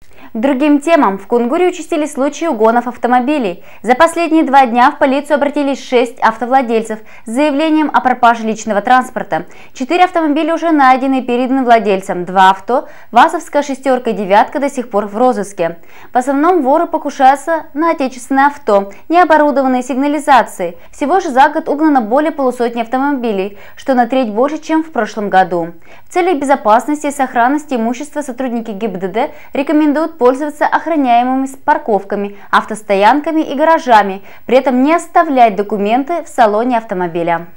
К другим темам. В Кунгуре участились случаи угонов автомобилей. За последние 2 дня в полицию обратились 6 автовладельцев с заявлением о пропаже личного транспорта. 4 автомобиля уже найдены и переданы владельцам. 2 авто, ВАЗовская шестерка и девятка, до сих пор в розыске. В основном воры покушаются на отечественное авто, не оборудованные сигнализацией. Всего же за год угнано более полусотни автомобилей, что на треть больше, чем в прошлом году. В целях безопасности и сохранности имущества сотрудники ГИБДД рекомендуют пользоваться охраняемыми парковками, автостоянками и гаражами, при этом не оставлять документы в салоне автомобиля.